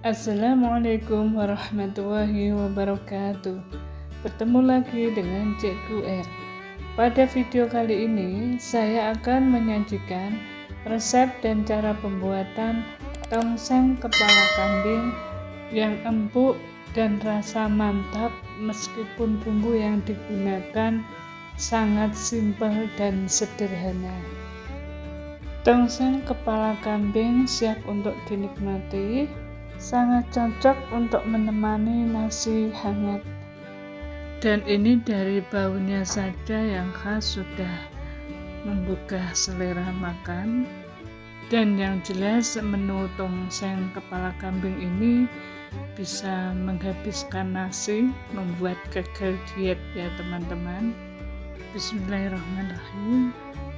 Assalamualaikum warahmatullahi wabarakatuh. Bertemu lagi dengan Cikgu R. Pada video kali ini saya akan menyajikan resep dan cara pembuatan tongseng kepala kambing yang empuk dan rasa mantap meskipun bumbu yang digunakan sangat simpel dan sederhana. Tongseng kepala kambing siap untuk dinikmati, sangat cocok untuk menemani nasi hangat. Dan ini dari baunya saja yang khas sudah menggugah selera makan. Dan yang jelas menu tongseng kepala kambing ini bisa menghabiskan nasi, membuat gagal diet ya teman-teman. Bismillahirrahmanirrahim.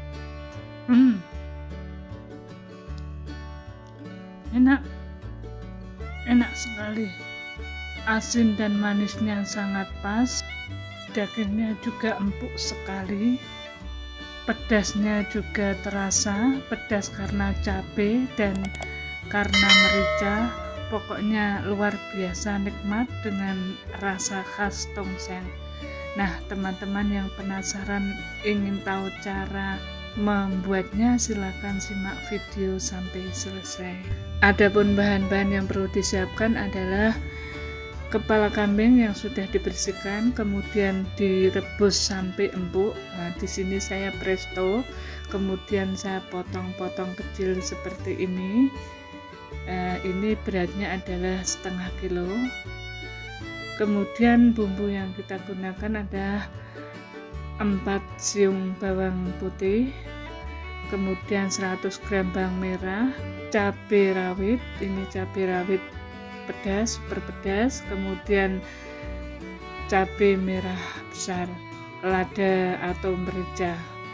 Enak sekali, asin dan manisnya sangat pas, dagingnya juga empuk sekali, pedasnya juga terasa, pedas karena cabai dan karena merica, pokoknya luar biasa nikmat dengan rasa khas tongseng. Nah teman-teman yang penasaran ingin tahu cara membuatnya, silakan simak video sampai selesai. Adapun bahan-bahan yang perlu disiapkan adalah kepala kambing yang sudah dibersihkan, kemudian direbus sampai empuk. Nah, di sini saya presto, kemudian saya potong-potong kecil seperti ini. Ini beratnya adalah setengah kilo. Kemudian bumbu yang kita gunakan adalah 4 siung bawang putih, kemudian 100 gram bawang merah, cabai rawit, ini cabai rawit pedas, super pedas, kemudian cabai merah besar, lada atau merica,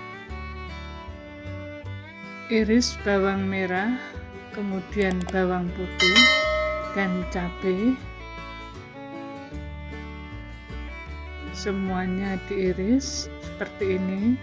iris bawang merah, kemudian bawang putih dan cabai. Semuanya diiris seperti ini.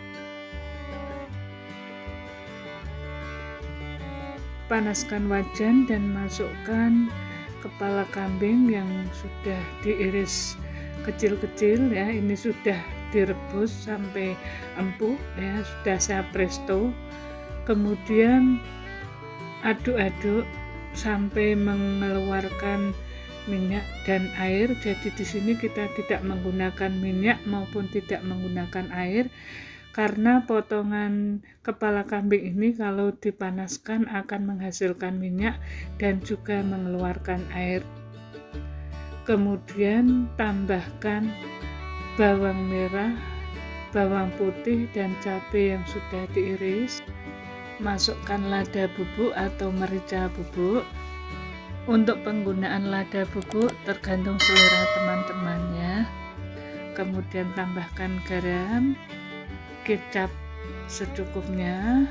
Panaskan wajan dan masukkan kepala kambing yang sudah diiris kecil-kecil ya. Ini sudah direbus sampai empuk ya, sudah saya presto. Kemudian aduk-aduk sampai mengeluarkan minyak dan air. Jadi di sini kita tidak menggunakan minyak maupun tidak menggunakan air, karena potongan kepala kambing ini kalau dipanaskan akan menghasilkan minyak dan juga mengeluarkan air. Kemudian tambahkan bawang merah, bawang putih dan cabai yang sudah diiris. Masukkan lada bubuk atau merica bubuk. Untuk penggunaan lada bubuk tergantung selera teman-temannya. Kemudian tambahkan garam, kecap secukupnya.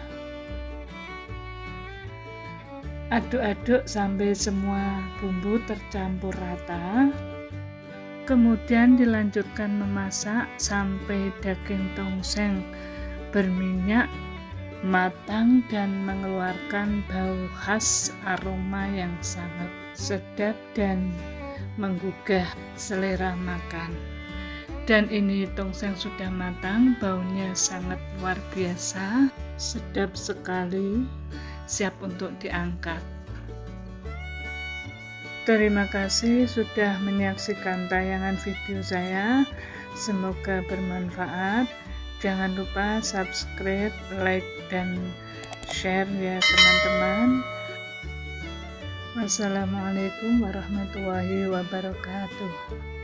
Aduk-aduk sampai semua bumbu tercampur rata. Kemudian dilanjutkan memasak sampai daging tongseng berminyak, matang dan mengeluarkan bau khas, aroma yang sangat sedap dan menggugah selera makan. Dan ini tongseng sudah matang, baunya sangat luar biasa, sedap sekali, siap untuk diangkat. Terima kasih sudah menyaksikan tayangan video saya, semoga bermanfaat. Jangan lupa subscribe, like, dan share ya teman-teman. Wassalamualaikum warahmatullahi wabarakatuh.